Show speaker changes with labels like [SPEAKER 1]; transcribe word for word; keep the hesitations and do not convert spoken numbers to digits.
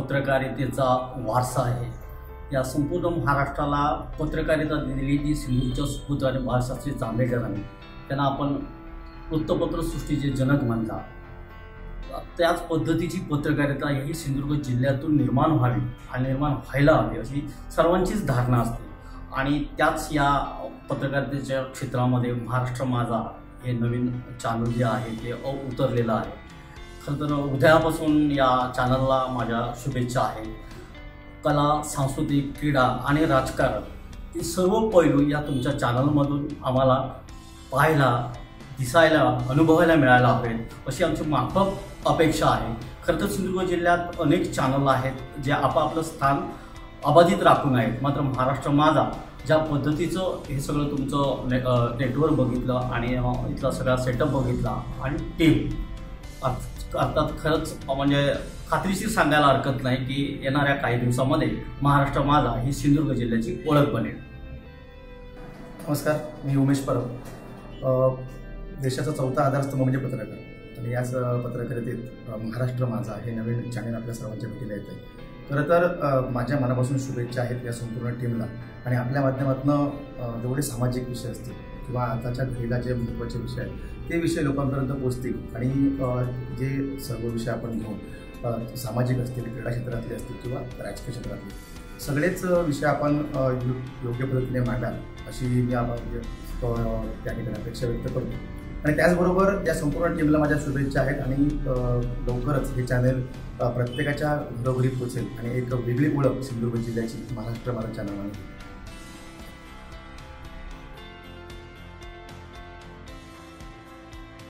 [SPEAKER 1] पत्रकारितेचा वारसा आहे। या संपूर्ण महाराष्ट्राला पत्रकारिता दिलेली जी सिंधुदुर्गच्या सुपुत्र आणि बाळशास्त्री जांभेकरांनी, त्यांना आपण वृत्तपत्र सृष्टीचे जनक म्हणतात। त्याच पद्धतीची पत्रकारिता ही सिंधुदुर्ग जिल्ह्यातून निर्माण व्हावी आणि निर्माण व्हायला हवी अशी सर्वांचीच धारणा असते। आणि त्याच या पत्रकारितेच्या क्षेत्रामध्ये महाराष्ट्र माझा हे नवीन चॅनल जे आहे ते उतरलेलं आहे। खरं तर उद्यापासून या चॅनलला माझ्या शुभेच्छा आहेत। कला, सांस्कृतिक, क्रीडा आणि राजकारण हे सर्व पैलू या तुमच्या चॅनलमधून आम्हाला पाहायला, दिसायला, अनुभवायला मिळायला हवेत अशी आमची माफक अपेक्षा आहे। खरं तर सिंधुदुर्ग जिल्ह्यात अनेक चॅनल आहेत जे आपापलं स्थान अबाधित राखून आहेत, मात्र महाराष्ट्र माझा ज्या पद्धतीचं हे सगळं तुमचं ने नेटवर्क बघितलं आणि इथला सगळा सेटअप बघितला आणि टीम अर्थात खरंच म्हणजे खात्रीशीर सांगायला हरकत नाही की येणाऱ्या काही दिवसामध्ये महाराष्ट्र माझा ही सिंधुदुर्ग जिल्ह्याची ओळख बनेल।
[SPEAKER 2] नमस्कार, मी उमेश परब। देशाचा चौथा आधारस्तंभ म्हणजे पत्रकार आणि याच पत्रकारितेत महाराष्ट्र माझा हे नवीन चॅनल आपल्या सर्वांच्या भेटीला येत आहे। खरं तर माझ्या मनापासून शुभेच्छा आहेत या संपूर्ण टीमला आणि आपल्या माध्यमातून जेवढे सामाजिक विषय असतील किंवा आताच्या घडीला जे महत्त्वाचे विषय आहेत ते विषय लोकांपर्यंत पोहोचतील आणि जे सर्व विषय आपण घेऊन सामाजिक असतील, क्रीडा क्षेत्रातले असतील किंवा राजकीय क्षेत्रातले सगळेच विषय आपण योग्य पद्धतीने मांडाल अशी मी आपण त्या ठिकाणी अपेक्षा व्यक्त करतो। आणि त्याचबरोबर या संपूर्ण टीमला माझ्या शुभेच्छा आहेत आणि लवकरच हे चॅनल प्रत्येकाच्या घरोघरी पोचेल आणि एक वेगळी ओळख सिंधुदुर्ग जिल्ह्याची महाराष्ट्र माझा चॅनल आहे।